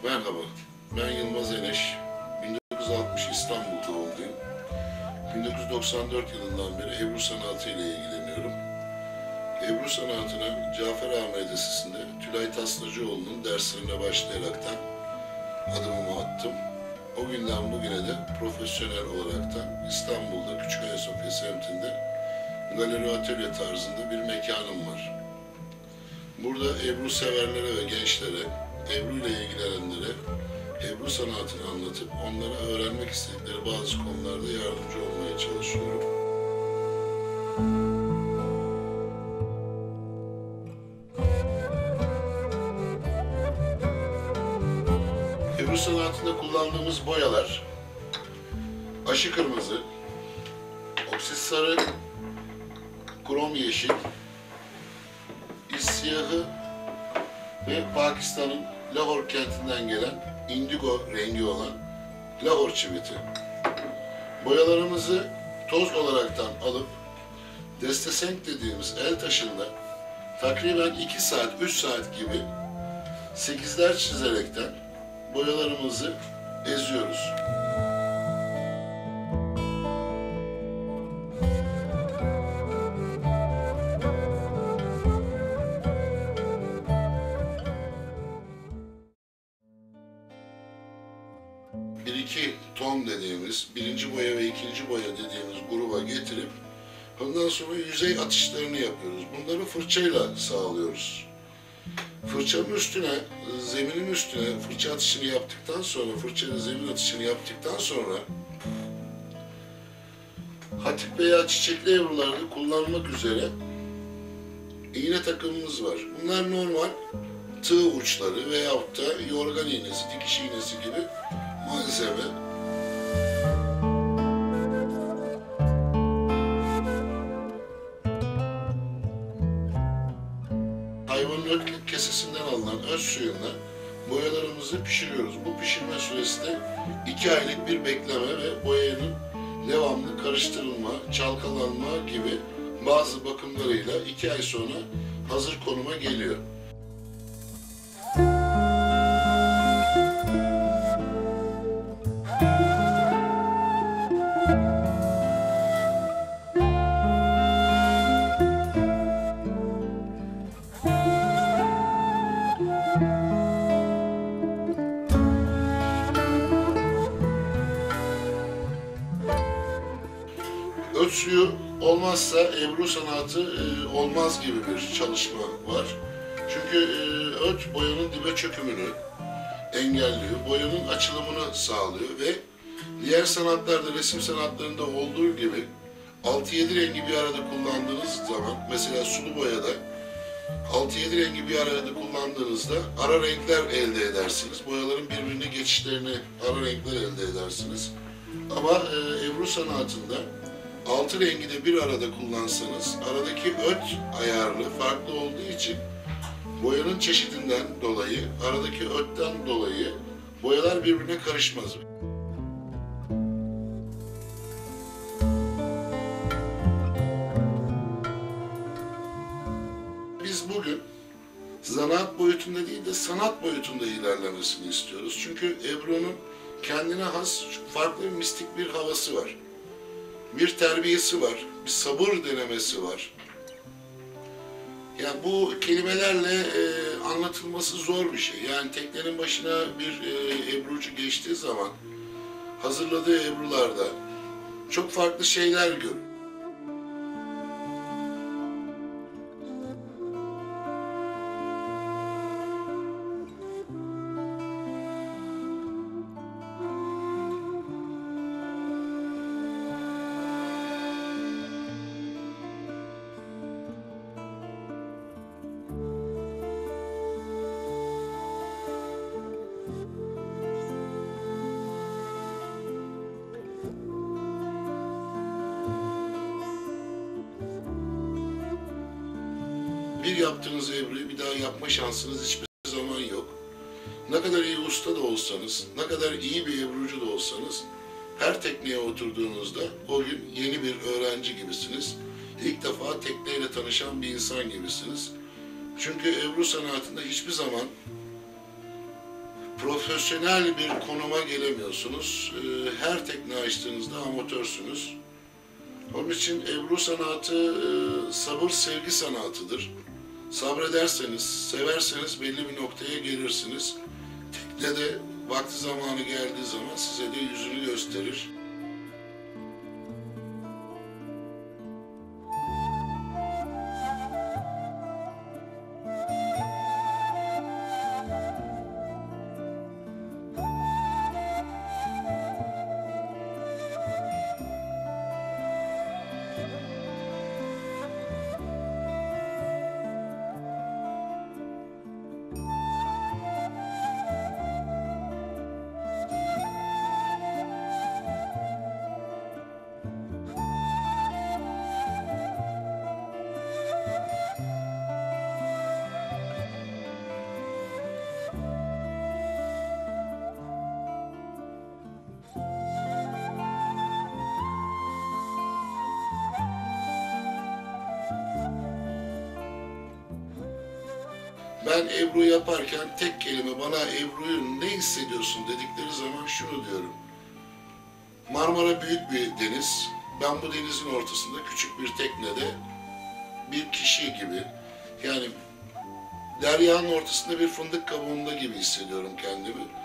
Merhaba, ben Yılmaz Eneş. 1960 İstanbul doğumluyum. 1994 yılından beri Ebru sanatı ile ilgileniyorum. Ebru sanatına Cafer Ağa Medresesi'nde Tülay Taslacıoğlu'nun derslerine başlayaraktan adımımı attım. O günden bugüne de profesyonel olaraktan İstanbul'da Küçük Ayasofya semtinde galeri atölye tarzında bir mekanım var. Burada Ebru severlere ve gençlere, Ebru ile ilgilenenlere Ebru sanatını anlatıp onlara öğrenmek istedikleri bazı konularda yardımcı olmaya çalışıyorum. Ebru sanatında kullandığımız boyalar aşı kırmızı, oksit sarı, krom yeşil, is siyahı ve Pakistan'ın Lahor kentinden gelen indigo rengi olan Lahor çiviti. Boyalarımızı toz olaraktan alıp destesenk dediğimiz el taşında takriben 2 saat, 3 saat gibi 8'ler çizerekten boyalarımızı eziyoruz. Bir iki ton dediğimiz, birinci boya ve ikinci boya dediğimiz gruba getirip ondan sonra yüzey atışlarını yapıyoruz. Bunları fırçayla sağlıyoruz. Fırçanın üstüne, zeminin üstüne fırça atışını yaptıktan sonra, fırçayla zemin atışını yaptıktan sonra hatip veya çiçekli ebrularda kullanmak üzere iğne takımımız var. Bunlar normal tığ uçları veyahut da yorgan iğnesi, dikiş iğnesi gibi malzeme. Hayvanın öt kesesinden alınan öz suyunla boyalarımızı pişiriyoruz. Bu pişirme süresi de 2 aylık bir bekleme ve boyanın devamlı karıştırılma, çalkalanma gibi bazı bakımlarıyla 2 ay sonra hazır konuma geliyor. Öt suyu olmazsa Ebru sanatı olmaz gibi bir çalışma var. Çünkü öt boyanın dibe çökümünü engelliyor, boyanın açılımını sağlıyor ve diğer sanatlarda, resim sanatlarında olduğu gibi 6-7 rengi bir arada kullandığınız zaman, mesela sulu boyada 6-7 rengi bir arada kullandığınızda ara renkler elde edersiniz. Boyaların birbirine geçişlerini, ara renkler elde edersiniz. Ama Ebru sanatında 6 rengi de bir arada kullansanız, aradaki öt ayarlı farklı olduğu için boyanın çeşidinden dolayı, aradaki ötten dolayı boyalar birbirine karışmaz. Biz bugün zanaat boyutunda değil de sanat boyutunda ilerlemesini istiyoruz. Çünkü Ebru'nun kendine has farklı bir mistik bir havası var. Bir terbiyesi var, bir sabır denemesi var. Yani bu kelimelerle anlatılması zor bir şey. Yani teknenin başına bir ebrucu geçtiği zaman hazırladığı ebrularda çok farklı şeyler görür. Bir yaptığınız ebruyu bir daha yapma şansınız hiçbir zaman yok. Ne kadar iyi usta da olsanız, ne kadar iyi bir ebrucu da olsanız, her tekneye oturduğunuzda o gün yeni bir öğrenci gibisiniz. İlk defa tekneyle tanışan bir insan gibisiniz. Çünkü Ebru sanatında hiçbir zaman profesyonel bir konuma gelemiyorsunuz. Her tekne açtığınızda amatörsünüz. Onun için Ebru sanatı sabır, sevgi sanatıdır. Sabrederseniz, severseniz belli bir noktaya gelirsiniz. Tekne de vakti zamanı geldiği zaman size de yüzünü gösterir. Ben Ebru yaparken tek kelime bana Ebru'yu ne hissediyorsun dedikleri zaman şunu diyorum. Marmara büyük bir deniz. Ben bu denizin ortasında küçük bir teknede bir kişi gibi, yani deryanın ortasında bir fındık kabuğunda gibi hissediyorum kendimi.